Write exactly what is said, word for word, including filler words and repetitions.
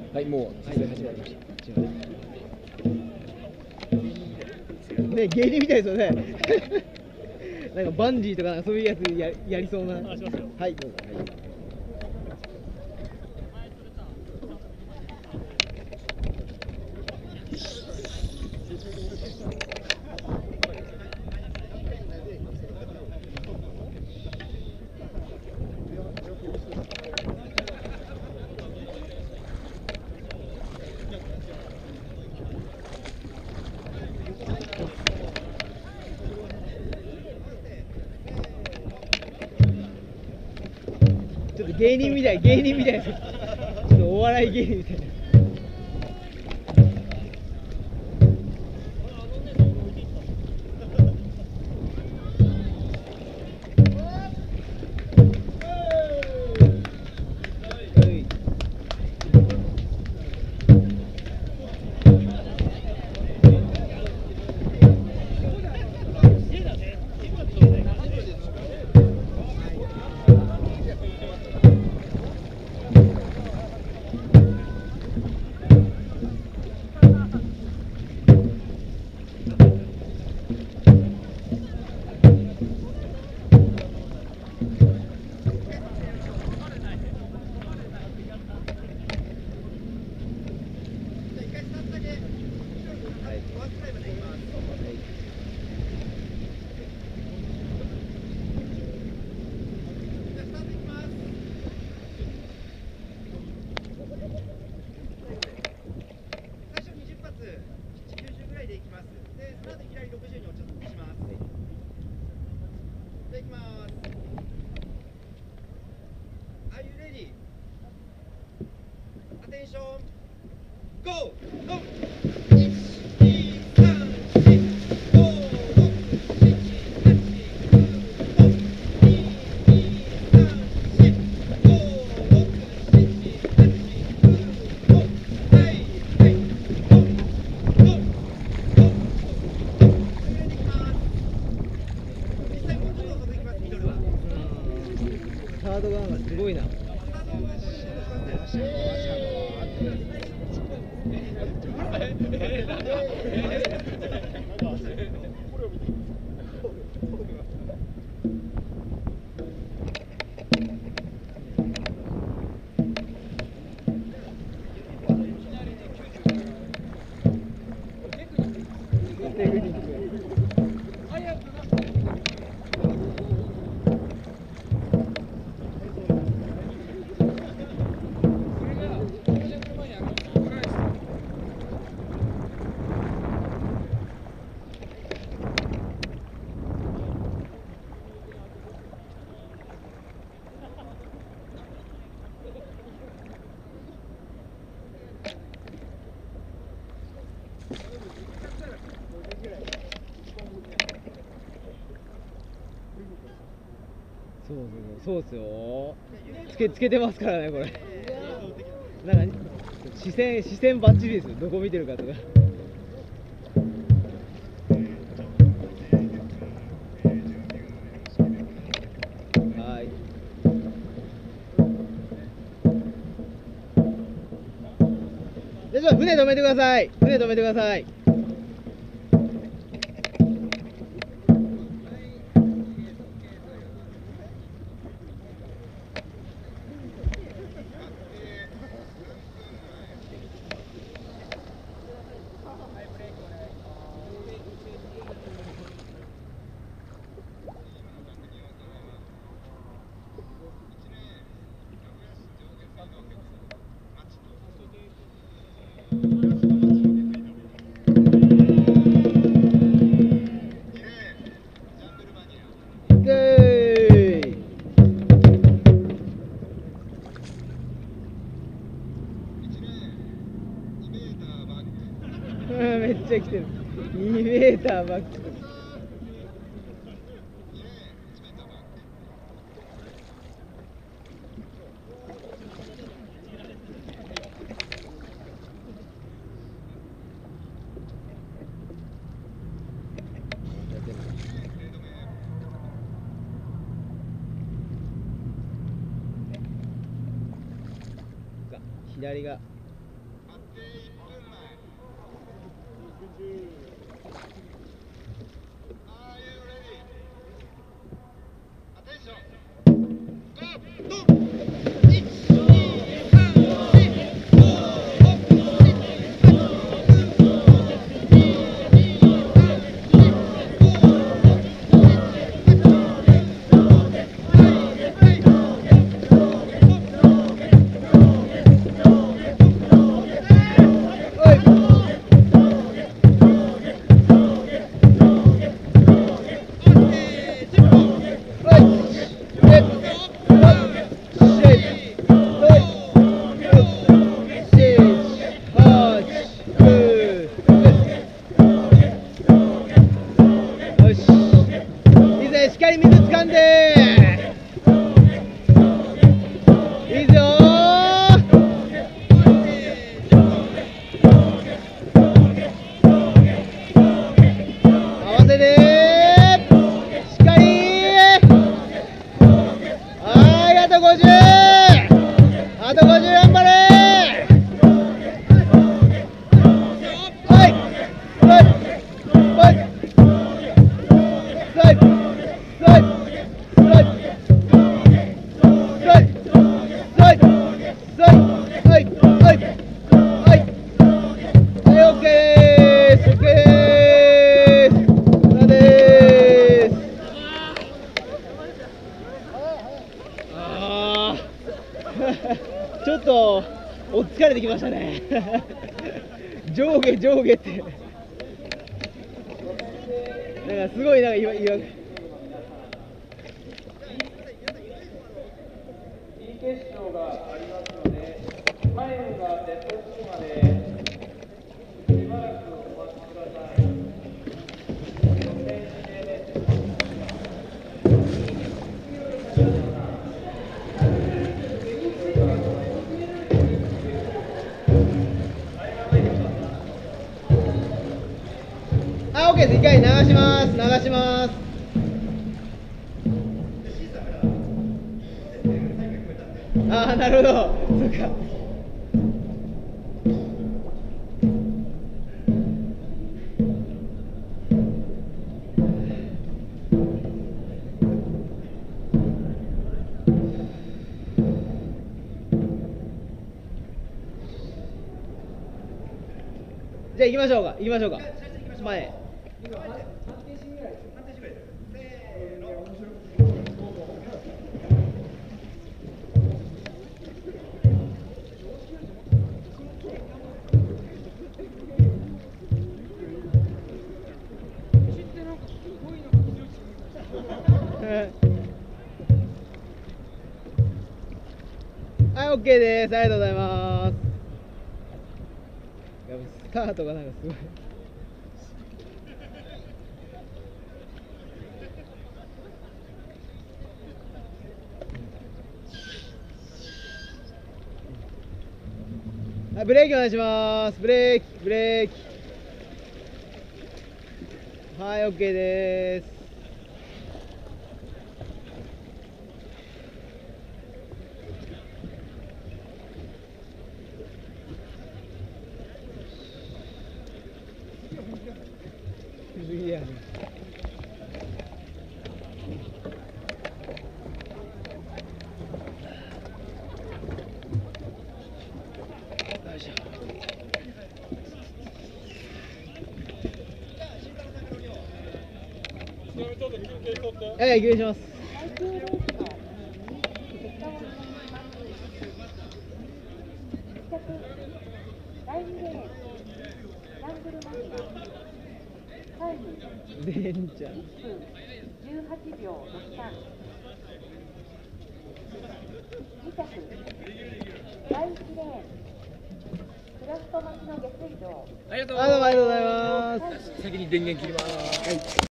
はい、もう撮影始まりました。 ね、芸人みたいですよね。なんかバンジーとかなんかそういうやつや、やりそうな。はい、どうぞ。はい。ちょっと芸人みたい、芸人みたいです。ちょっとお笑い芸人みたいな。ハードガンがすごいな。そうそうそうですよ。つけつけてますからねこれ。なんか視線視線バッチリですよ。どこ見てるかとか。はい。でちょっと船止めてください。船止めてください。めっちゃ来てる。にメーターバック。左がしっかり水掴んでいいぞ合わせてしっかりはい、あとごじゅうあとごじゅう頑張れはいはいはいはいはいちょっとお疲れてきましたね上下上下ってなんかすごいなんか今今決勝がありますのでタイムがセットするまでしばらくお待ちください。あ、OK です。一回流します。流します。ああ、なるほど。そうか。じゃあ行きましょうか。行きましょうか。前。はい、OK です。ありがとうございます。いや、スタートがなんかすごい。はい、ブレーキお願いします。ブレーキ、ブレーキ。はい、OK です。いや。はい、休憩します。レンちゃん。じゅうはちびょうろくさん。に着、だいいちレーン、クラフト町の下水道。ありがとうございます。先に電源切ります。はい。